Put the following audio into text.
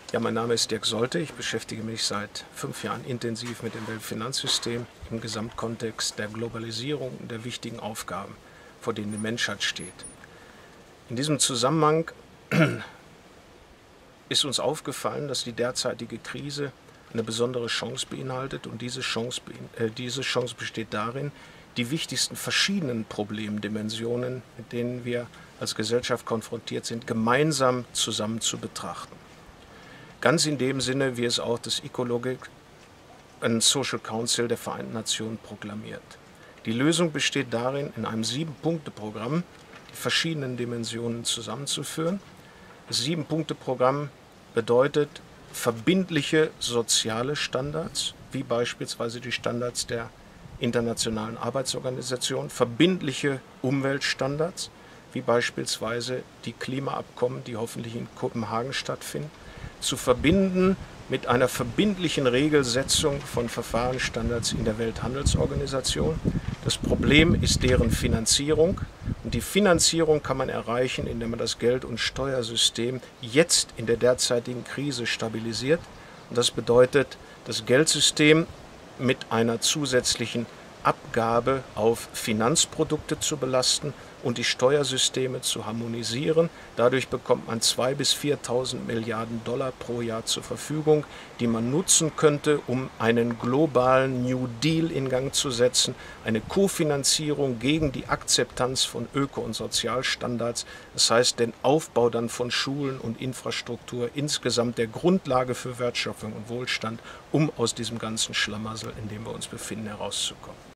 Ja, mein Name ist Dirk Solte. Ich beschäftige mich seit 5 Jahren intensiv mit dem Weltfinanzsystem im Gesamtkontext der Globalisierung und der wichtigen Aufgaben, vor denen die Menschheit steht. In diesem Zusammenhang ist uns aufgefallen, dass die derzeitige Krise eine besondere Chance beinhaltet, und diese Chance besteht darin, die wichtigsten verschiedenen Problemdimensionen, mit denen wir als Gesellschaft konfrontiert sind, gemeinsam zusammen zu betrachten. Ganz in dem Sinne, wie es auch das Ecologic and Social Council der Vereinten Nationen proklamiert. Die Lösung besteht darin, in einem 7-Punkte-Programm die verschiedenen Dimensionen zusammenzuführen. Das 7-Punkte-Programm bedeutet verbindliche soziale Standards, wie beispielsweise die Standards der Internationalen Arbeitsorganisation, verbindliche Umweltstandards, wie beispielsweise die Klimaabkommen, die hoffentlich in Kopenhagen stattfinden, zu verbinden mit einer verbindlichen Regelsetzung von Verfahrensstandards in der Welthandelsorganisation. Das Problem ist deren Finanzierung, und die Finanzierung kann man erreichen, indem man das Geld- und Steuersystem jetzt in der derzeitigen Krise stabilisiert. Und das bedeutet, das Geldsystem mit einer zusätzlichen Abgabe auf Finanzprodukte zu belasten und die Steuersysteme zu harmonisieren. Dadurch bekommt man 2.000 bis 4.000 Milliarden Dollar pro Jahr zur Verfügung, die man nutzen könnte, um einen globalen New Deal in Gang zu setzen, eine Kofinanzierung gegen die Akzeptanz von Öko- und Sozialstandards, das heißt den Aufbau dann von Schulen und Infrastruktur, insgesamt der Grundlage für Wertschöpfung und Wohlstand, um aus diesem ganzen Schlamassel, in dem wir uns befinden, herauszukommen.